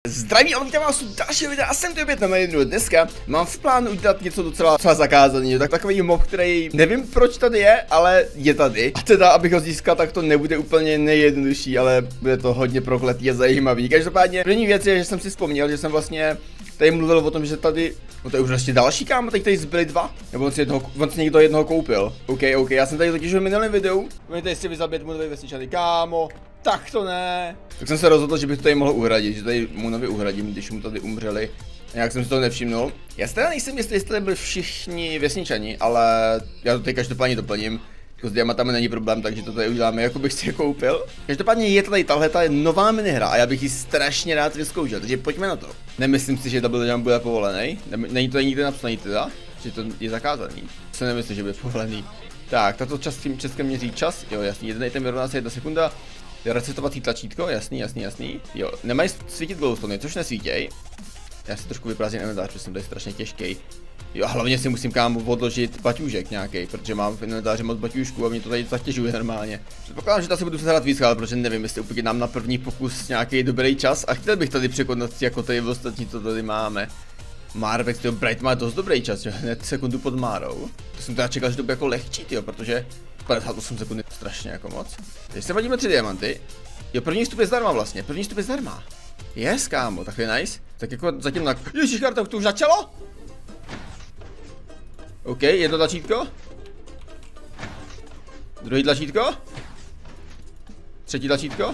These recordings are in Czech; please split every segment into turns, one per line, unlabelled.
Zdraví a vítám vás u dalšího videa a jsem tu opět na mém videu. Dneska mám v plánu udělat něco docela zakázaného. Takový mob, který nevím proč tady je, ale je tady. A teda, abych ho získal, tak to nebude úplně nejjednodušší, ale bude to hodně prokletý a zajímavý. Každopádně první věc je, že jsem si vzpomněl, že jsem vlastně tady mluvil o tom, že tady, no to je už ještě další kámo, teď tady zbyli dva, nebo on si někdo jednoho koupil. OK, já jsem tady totiž v minulém videu, oni tady si vyzabít mu nový vesničany, kámo, tak to ne. Tak jsem se rozhodl, že bych to tady mohl uhradit, že tady mu nově uhradím, když mu tady umřeli. Nějak jsem si toho nevšimnul. Já teda nejsem jistý, jestli tady byli všichni vesničani, ale já to tady každopádně doplním. Jako s diamantami není problém, takže to tady uděláme, jako bych si je koupil. Každopádně je tady tahle nová minihra a já bych ji strašně rád vyzkoušel, takže pojďme na to. Nemyslím si, že Double Jump bude povolený. Není to tady nikde napsaný teda, že to je zakázaný. Se nemyslím, že bude povolený. Tak, tato čas tím českém měří čas, jo jasný, jeden item vyrovná se 1 sekunda. Resetovací tlačítko, jasný. Jo, nemají svítit glowstone, což nesvítěj. Já si trošku vyprázdním inventář, protože jsem tady strašně těžký. Jo a hlavně si musím kámo odložit baťůžek nějaký, protože mám v inventáři moc baťůžků a mě to tady zatěžuje normálně. Předpokládám, že tady se budu hrát víc, ale protože nevím, jestli úplně nám na první pokus nějaký dobrý čas a chtěl bych tady překonat jako tady ostatní, co tady máme. Marvex, tyjo, Bright má dost dobrý čas, jo, hned sekundu pod Márou. To jsem teda čekal, že to bude jako lehčí, tyjo, protože 58 sekund je strašně jako moc. Teď se vadíme 3 diamanty. Jo, první vstup je zdarma vlastně, první vstup je zdarma. Yes, kámo, tak je nice. Tak jako zatím na... Ježiškarta, to už začalo? OK, jedno tlačítko. Druhý tlačítko. Třetí tlačítko.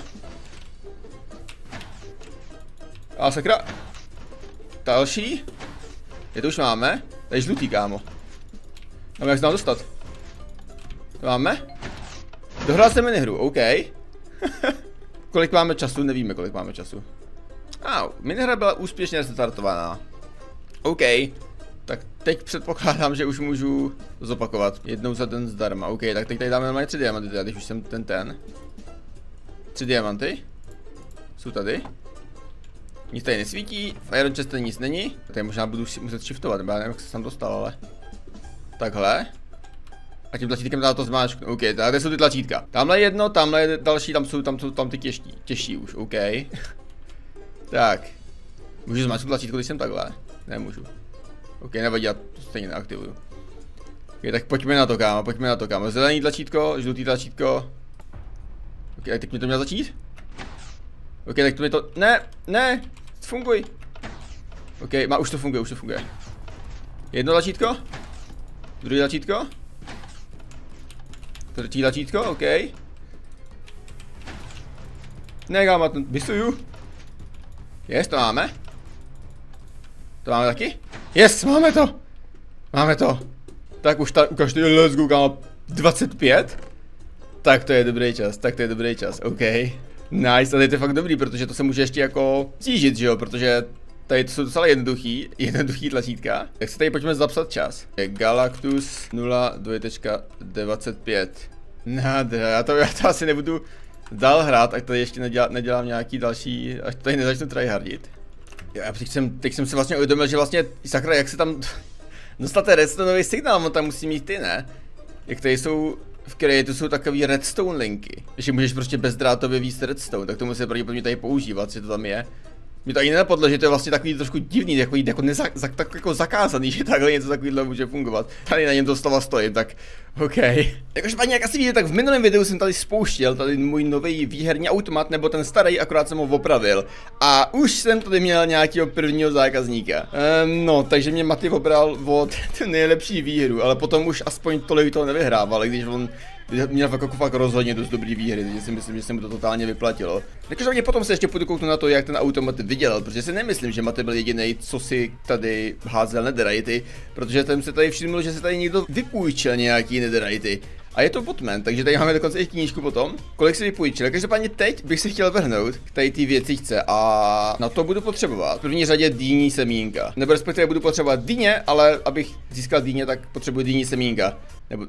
A sakra. Další. Je to už máme. Tady je žlutý, kámo. Máme jak se nám dostat. To máme. Dohrál jsem minihru, OK. Kolik máme času? Nevíme, kolik máme času. Minihra byla úspěšně restartovaná. OK. Tak teď předpokládám, že už můžu zopakovat. Jednou za den zdarma. OK, tak teď tady dáme normálně 3 diamanty, teda, když už jsem ten. 3 diamanty. Jsou tady. Nic tady nesvítí, v Iron Chest nic není. Tady možná budu muset shiftovat, nebo já nevím, jak se tam dostal, ale... Takhle. A tím tlačítkem dá to zmáčknu. OK, tady jsou ty tlačítka. Tamhle jedno, tamhle je další, tam jsou ty těžší už, OK. Tak. Můžu zmáčknout tlačítko, když jsem takhle? Nemůžu. OK, nevadí, já to stejně neaktivuju. OK, tak pojďme na to, kámo, Zelený tlačítko, žlutý tlačítko. OK, tak teď mi to mělo začít? OK, tak to mi to... Ne, funguj. OK, už to funguje. Jedno tlačítko. Druhý tlačítko. Třetí tlačítko, OK. Ne, kámo, vysuju. Yes, to máme. To máme taky? Yes, máme to. Tak už ukažte, let's go, kámo, 25? Tak to je dobrý čas, OK. Nice, ale to je fakt dobrý, protože to se může ještě jako stížit, že jo, protože tady to jsou docela jednoduchý tlačítka. Tak se tady pojďme zapsat čas. Je Galactus 02.25. Nádhera, já to asi nebudu dál hrát, ať tady ještě nedělám nějaký další, až tady nezačnu tryhardit. Já teď jsem si vlastně uvědomil, že vlastně, sakra, jak se tam dostat ten redstoneový signál, on tam musí mít ty, ne? Jak tady jsou, v Creatu jsou takový redstone linky, že můžeš prostě bezdrátově víc redstone, tak to musí pravděpodobně tady používat, že to tam je. Mě to ani nenapadlo, že to je vlastně takový trošku divný, tak jako zakázaný, že takhle něco takového může fungovat. Tady na něm to slova stojím, tak OK. Jakože paní, jak asi víte, tak v minulém videu jsem tady spouštěl tady můj nový výherní automat, nebo ten starý, akorát jsem ho opravil. A už jsem tady měl nějakého prvního zákazníka. No, takže mě Maty obral od nejlepší výhru, ale potom už aspoň tolik toho nevyhrával, když on měl fakt rozhodně dost dobrý výhry, takže si myslím, že se mu to totálně vyplatilo. Takže potom se ještě půjdu kouknout na to, jak ten automat vydělal, protože si nemyslím, že Maty byl jediný, co si tady házel netherity, protože jsem se tady všiml, že se tady někdo vypůjčil nějaký netherity. A je to botman, takže tady máme dokonce i knížku potom, kolik si vypůjčil. Každopádně teď bych si chtěl vrhnout k tady ty věcičce a na to budu potřebovat v první řadě dýní semínka. Nebo respektive budu potřebovat dýně, ale abych získal dýně, tak potřebuji dýní semínka. Nebo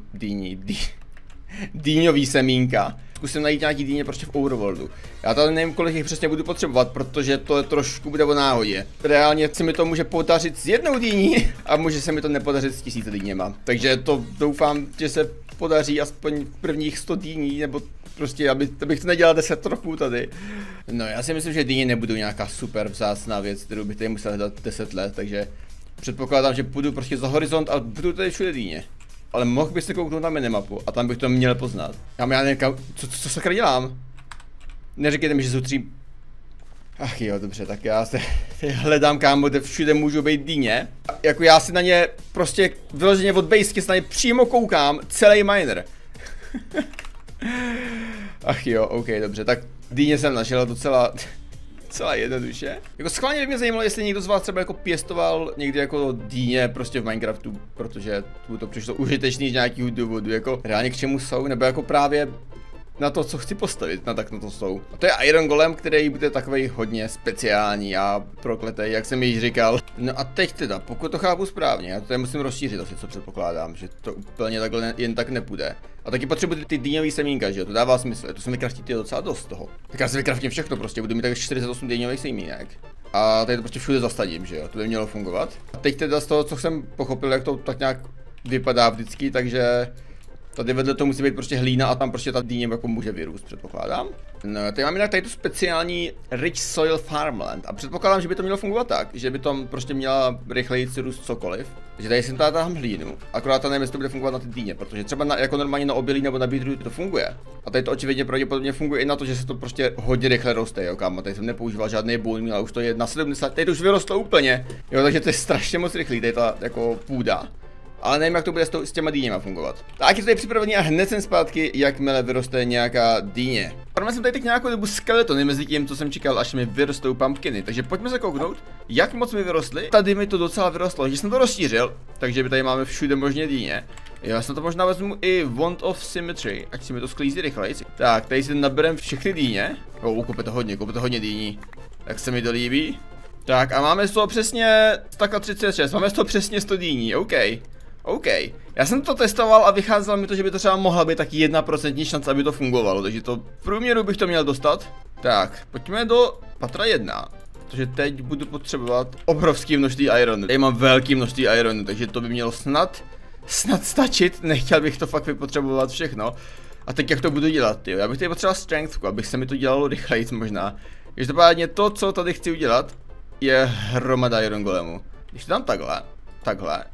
dýňový semínka. Zkusím najít nějaký dýně prostě v Overworldu. Já tady nevím, kolik jich přesně budu potřebovat, protože to trošku bude o náhodě. Reálně se mi to může podařit s jednou dýní a může se mi to nepodařit s 1000 dýněma. Takže to doufám, že se podaří aspoň prvních 100 dýní, nebo prostě, abych to nedělal 10 trofů tady. No já si myslím, že dýně nebudou nějaká super vzácná věc, kterou bych tady musel hledat 10 let, takže předpokládám, že půjdu prostě za horizont a budu tady všude dýně. Ale mohl bych se kouknout na minimapu a tam bych to měl poznat. Já nevím, co sakra dělám? Neříkejte mi, že jsou 3... Ach jo, dobře, tak já se hledám, kámo, kde všude můžou být dýně. Jako já si na ně prostě vyloženě od basky se na ně přímo koukám, celý miner. Ach jo, ok, dobře, tak dýně jsem našel docela jednoduše. Jako schválně by mě zajímalo, jestli někdo z vás třeba jako pěstoval někdy jako dýně prostě v Minecraftu, protože to přišlo užitečný z nějakého důvodu, jako reálně k čemu jsou, nebo jako právě na to, co chci postavit, tak na to jsou. A to je Iron Golem, který bude takový hodně speciální a prokletej, jak jsem již říkal. No a teď teda, pokud to chápu správně, já to tady musím rozšířit asi, co předpokládám, že to úplně takhle jen tak nepůjde. A taky potřebuji ty dýňový semínka, že jo, to dává smysl, to se mi kraftí docela dost toho. Tak já si vykraftím všechno prostě, budu mít tak 48 dýňových semínek. A tady to prostě všude zasadím, že jo, to by mělo fungovat. A teď teda z toho, co jsem pochopil, jak to tak nějak vypadá vždycky, takže tady vedle to musí být prostě hlína a tam prostě ta dýně jako může vyrůst, předpokládám. No, tady mám jinak tady tu speciální Rich Soil Farmland a předpokládám, že by to mělo fungovat tak, že by tam prostě měla rychleji růst cokoliv. Takže tady jsem tam hlínu, akorát nevím, jestli to bude fungovat na ty dýně, protože třeba jako normálně na obilí nebo na beetrootu to funguje. A tady to očividně pravděpodobně funguje i na to, že se to prostě hodně rychle roste, jo, kámo. Tady jsem nepoužíval žádný bůl, ale už to je na 70, tady to už vyrostlo úplně. Jo, takže to je strašně moc rychlý, tady ta jako půda. Ale nevím, jak to bude s těma dýněma fungovat. Tak je to tady připravený a hned jsem zpátky, jakmile vyroste nějaká dýně. Právě jsem tady teď nějakou dobu skeletony mezi tím, co jsem čekal, až mi vyrostou pumpkiny. Takže pojďme se kouknout, jak moc mi vyrostly. Tady mi to docela vyrostlo, že jsem to rozšířil, takže tady máme všude možně dýně. Já se to možná vezmu i Want of Symmetry, ať si mi to sklízí rychleji. Tak, tady si naberem všechny dýně. Koupě to hodně dýní. Tak se mi to líbí. Tak a máme z toho přesně 36, máme z toho přesně 100 dýní, OK. Já jsem to testoval a vycházelo mi to, že by to třeba mohla být taky 1% šance, aby to fungovalo, takže to v průměru bych to měl dostat. Tak, pojďme do patra 1, protože teď budu potřebovat obrovské množství ironu. Tady mám velké množství ironu, takže to by mělo snad stačit, nechtěl bych to fakt vypotřebovat všechno. A teď jak to budu dělat, tyjo? Já bych tady potřeboval strengthku, abych se mi to dělalo rychleji možná. Každopádně to, co tady chci udělat, je hromada iron golemu. Když to dám takhle,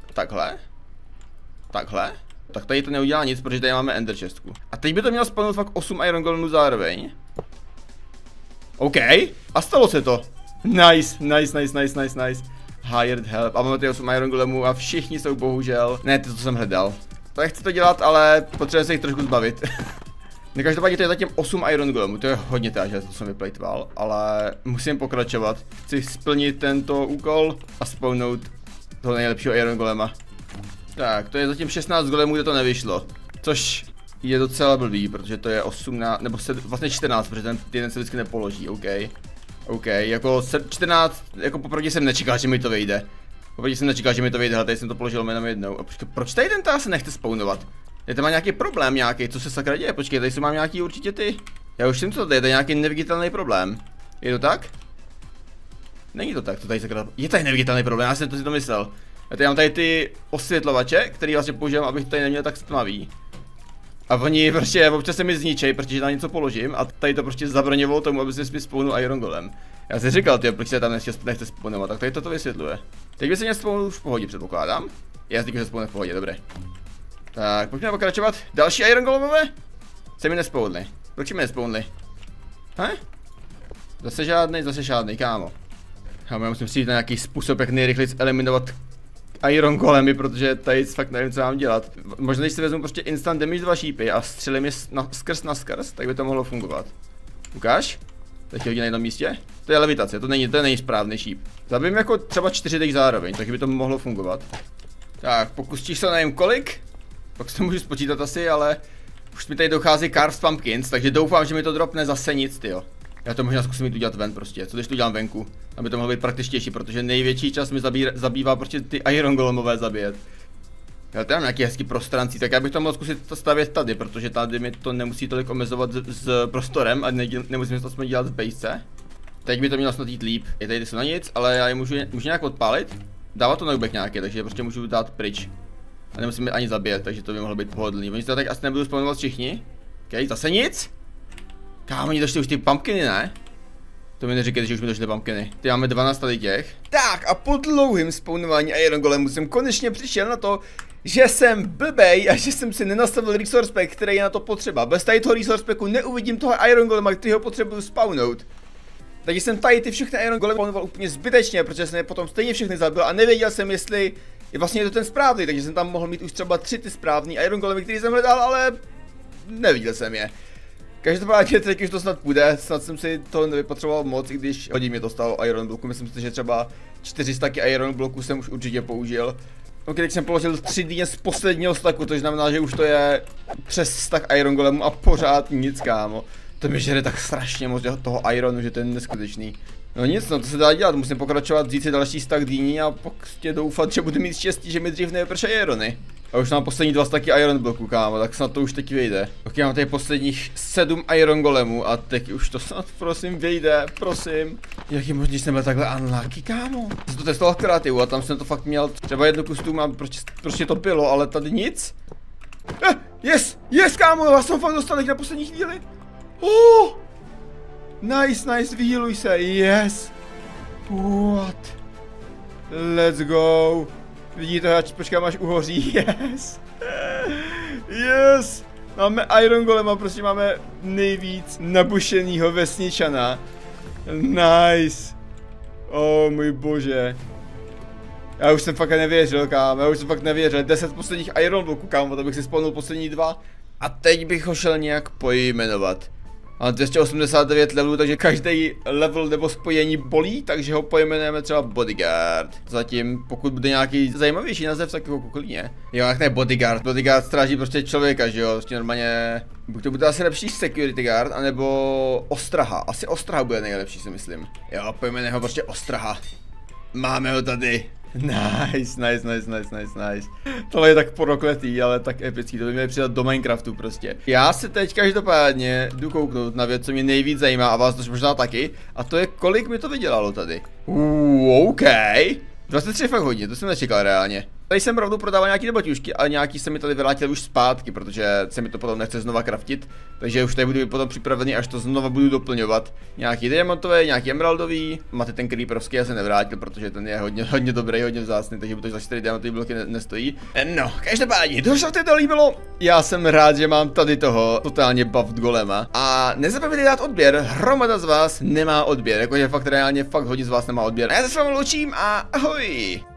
tak tady to neudělá nic, protože tady máme ender chestku. A teď by to mělo spawnout fakt 8 iron golemů zároveň. OK, a stalo se to. Nice. Hired help. A máme tady 8 iron golemů a všichni jsou bohužel. Ne, to jsem hledal. Tak chci to dělat, ale potřebuji se jich trošku zbavit. Každopádně to je zatím 8 iron golemů, to je hodně že to jsem vyplejtval, ale musím pokračovat. Chci splnit tento úkol a spawnout toho nejlepšího iron golema. Tak, to je zatím 16 golemů, kde to nevyšlo. Což je docela blbý, protože to je 18, nebo vlastně 14, protože ten jeden se vždycky nepoloží, OK, jako 14, jako popravdě jsem nečekal, že mi to vyjde. Ale tady jsem to položil jenom jednou. A proč tady ten se nechce spawnovat? Tady má nějaký problém nějaký, co se sakra děje? Počkej, tady mám nějaký určitě ty. Já už vím, co to je nějaký neviditelný problém. Je to tak? Není to tak, to tady sakra. Je tady neviditelný problém, já jsem to si to myslel. Já tady mám tady ty osvětlovače, který vlastně používám, abych tady neměl tak stmavý. A oni prostě občas se mi zničej, protože tam něco položím a tady to prostě zabraňovalo tomu, aby se mi spawnul iron golem. Já jsem říkal, proč se tam nechce spawnovat, tak tady to vysvětluje. Teď by se mě spawnul už v pohodě, předpokládám. Já si se spawnul v pohodě, dobré. Tak, pojďme pokračovat. Další iron golemové? Se mi nespawnli. Proč mi nespawnli? Zase žádný, kámo. Já musím si jít na nějaký způsob, jak nejrychleji eliminovat iron golemy, protože tady fakt nevím, co mám dělat. Možná, když si vezmu prostě instant damage 2 šípy a střelím je skrz, tak by to mohlo fungovat. Ukáž? Teď hodí na jednom místě. To je levitace, to není správný šíp. Zabijím jako třeba 4 teď zároveň, takže by to mohlo fungovat. Tak, pokus číslo nevím kolik. Pak si to můžu spočítat asi, ale už mi tady dochází carved pumpkins, takže doufám, že mi to dropne zase nic, tyjo. Já to možná zkusím jít udělat ven prostě, co když to udělám venku, aby to mohlo být praktičtější, protože největší čas mi zabývá prostě ty iron golemové zabíjet. Já tady mám nějaký hezký prostrancí, tak já bych to mohl zkusit to stavět tady, protože tady mi to nemusí tolik omezovat s prostorem a nemusím to aspoň dělat v base. Teď by to mělo snad jít líp, je tady jsou na nic, ale já je můžu nějak odpálit. Dává to nubek nějaký, takže prostě můžu dát pryč. A nemusíme ani zabíjet, takže to by mohlo být pohodlný. Oni se tak asi nebudou spawnovat všichni. Okay, zase nic? Kámo, oni došli už ty pumpkiny, ne? To mi neříkejte, že už mi došly pumpkiny. Ty máme 12 tady těch. Tak a po dlouhým spawnování Iron Golemu jsem konečně přišel na to, že jsem blbej a že jsem si nenastavil resource pack, který je na to potřeba. Bez tady toho resource packu neuvidím toho Iron Golema, který ho potřebuju spawnout. Takže jsem tady ty všechny Iron Golemy spawnoval úplně zbytečně, protože jsem je potom stejně všechny zabil a nevěděl jsem, jestli je vlastně to ten správný, takže jsem tam mohl mít už třeba 3 ty správný Iron Golemy, který jsem hledal, ale neviděl jsem je. Každopádně teď už to snad půjde, snad jsem si to nevypotřeboval moc, i když hodně mě to stalo Iron bloku, myslím si, že třeba 400 Iron bloků jsem už určitě použil. Ok, teď jsem položil 3 dně z posledního staku, to znamená, že už to je přes stack Iron Golemu a pořád nic, kámo. To mi žere tak strašně moc toho Ironu, že to je neskutečný. No nic, no to se dá dělat, musím pokračovat, vzít si další stack dýní a prostě doufat, že budu mít štěstí, že mi dřív nevypršejí Irony. A už mám poslední 2 staky Iron bloků, kámo, tak snad to už teď vyjde. Ok, mám tady posledních 7 Iron Golemů a teď už to snad prosím vyjde, prosím. Jak je možný, že jsem byl takhle unlucky, kámo? Jsem to testoval v kreativu a tam jsem to fakt měl třeba jednu kostům a prostě to bylo, ale tady nic. Yes, kámo, já jsem fakt dostal na poslední chvíli. Nice, vyhealuj se, yes. What? Let's go. Vidíte, počkám až uhoří, yes. Máme Iron Golema, prostě máme nejvíc nabušenýho vesničana. Nice. Můj bože. Já už jsem fakt nevěřil, kámo, 10 posledních Iron bloků, kámo, to bych si spawnul poslední 2. A teď bych ho šel nějak pojmenovat. Mám 289 levelů, takže každý level nebo spojení bolí, takže ho pojmenujeme třeba Bodyguard. Zatím, pokud bude nějaký zajímavější název, tak jako klidně. Jo, jak ne Bodyguard. Bodyguard stráží prostě člověka, že jo, prostě normálně. Buď to bude asi lepší Security Guard, anebo Ostraha. Asi Ostraha bude nejlepší, si myslím. Jo, pojmenujeme ho prostě Ostraha. Máme ho tady. Nice. Tohle je tak porokletý, ale tak epický, to by měli přidat do Minecraftu prostě. Já se teď každopádně jdu kouknout na věc, co mě nejvíc zajímá a vás to možná taky. A to je, kolik mi to vydělalo tady. OK. 23 fakt hodně, to jsem nečekal reálně. Tady jsem pravdu prodával nějaký baťušky, ale nějaký se mi tady vrátil už zpátky, protože se mi to potom nechce znova craftit. Takže už tady budu potom připravený, až to znova budu doplňovat. Nějaký diamantový, nějaký emeraldový. Máte ten creeperovský, já se nevrátil, protože ten je hodně dobrý, hodně vzácný, takže to za 4 diamantové bloky nestojí. No, každopádně, došlo v to líbilo. Já jsem rád, že mám tady toho totálně buffed golema. A nezapomeňte dát odběr, hromada z vás nemá odběr, jakože fakt reálně, fakt hodně z vás nemá odběr. A já se s vámi loučím a ahoj!